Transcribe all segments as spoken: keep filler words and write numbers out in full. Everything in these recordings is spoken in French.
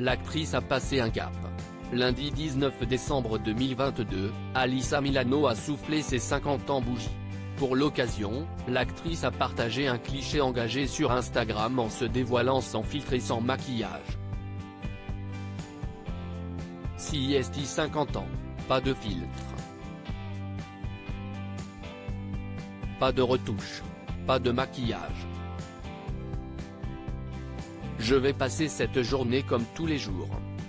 l'actrice a passé un cap. Lundi dix-neuf décembre deux mille vingt-deux, Alyssa Milano a soufflé ses cinquante ans bougie. Pour l'occasion, l'actrice a partagé un cliché engagé sur Instagram en se dévoilant sans filtre et sans maquillage. C I S T cinquante ans, pas de filtre. Pas de retouche. Pas de maquillage. Je vais passer cette journée comme tous les jours.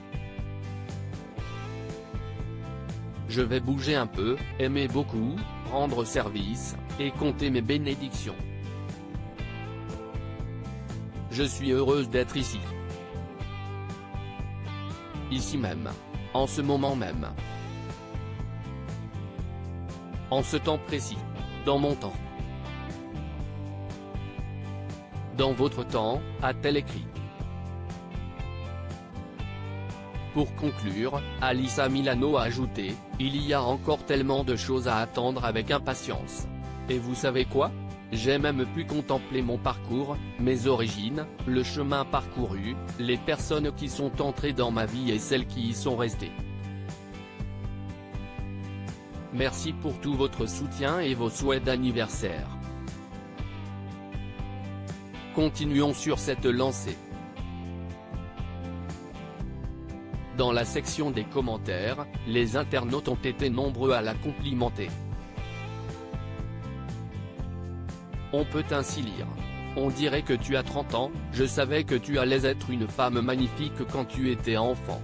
Je vais bouger un peu, aimer beaucoup, rendre service, et compter mes bénédictions. Je suis heureuse d'être ici. Ici même. En ce moment même. En ce temps précis. Dans mon temps. Dans votre temps, a-t-elle écrit. Pour conclure, Alyssa Milano a ajouté, il y a encore tellement de choses à attendre avec impatience. Et vous savez quoi? J'ai même pu contempler mon parcours, mes origines, le chemin parcouru, les personnes qui sont entrées dans ma vie et celles qui y sont restées. Merci pour tout votre soutien et vos souhaits d'anniversaire. Continuons sur cette lancée. Dans la section des commentaires, les internautes ont été nombreux à la complimenter. On peut ainsi lire. On dirait que tu as trente ans, je savais que tu allais être une femme magnifique quand tu étais enfant.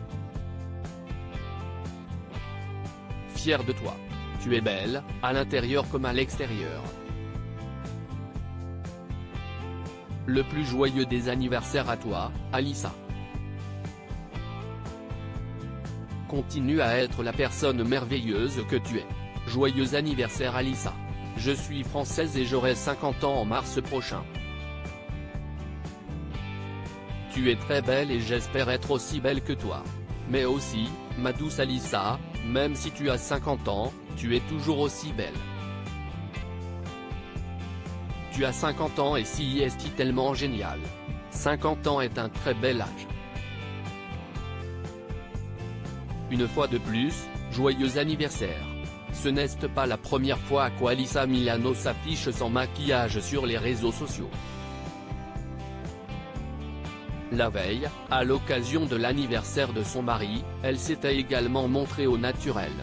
Fier de toi. Tu es belle, à l'intérieur comme à l'extérieur. Le plus joyeux des anniversaires à toi, Alyssa. Continue à être la personne merveilleuse que tu es. Joyeux anniversaire Alyssa. Je suis française et j'aurai cinquante ans en mars prochain. Tu es très belle et j'espère être aussi belle que toi. Mais aussi, ma douce Alyssa, même si tu as cinquante ans, tu es toujours aussi belle. Tu as cinquante ans et C I S T tellement génial. cinquante ans est un très bel âge. Une fois de plus, joyeux anniversaire. Ce n'est pas la première fois qu'Alyssa Milano s'affiche sans maquillage sur les réseaux sociaux. La veille, à l'occasion de l'anniversaire de son mari, elle s'était également montrée au naturel.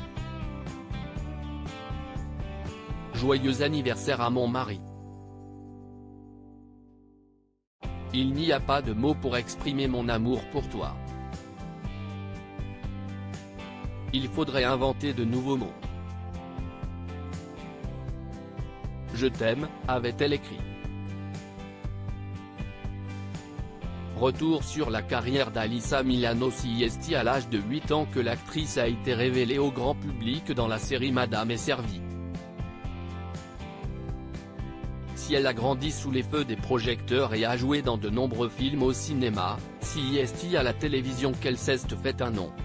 Joyeux anniversaire à mon mari. Il n'y a pas de mots pour exprimer mon amour pour toi. Il faudrait inventer de nouveaux mots. Je t'aime, avait-elle écrit. Retour sur la carrière d'Alyssa Milano. C I S T à l'âge de huit ans que l'actrice a été révélée au grand public dans la série Madame est servie. Si elle a grandi sous les feux des projecteurs et a joué dans de nombreux films au cinéma, C I S T à la télévision qu'elle s'est fait un nom.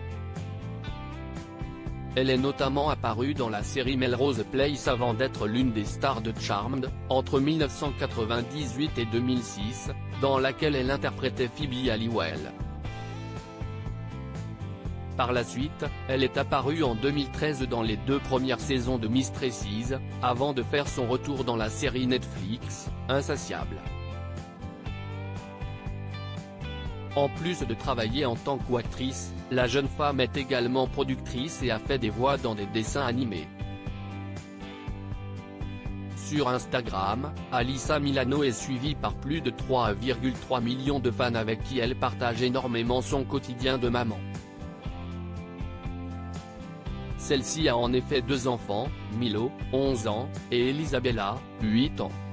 Elle est notamment apparue dans la série Melrose Place avant d'être l'une des stars de Charmed, entre mille neuf cent quatre-vingt-dix-huit et deux mille six, dans laquelle elle interprétait Phoebe Halliwell. Par la suite, elle est apparue en deux mille treize dans les deux premières saisons de Mistresses, avant de faire son retour dans la série Netflix, Insatiable. En plus de travailler en tant qu'actrice, la jeune femme est également productrice et a fait des voix dans des dessins animés. Sur Instagram, Alyssa Milano est suivie par plus de trois virgule trois millions de fans avec qui elle partage énormément son quotidien de maman. Celle-ci a en effet deux enfants, Milo, onze ans, et Elisabella, huit ans.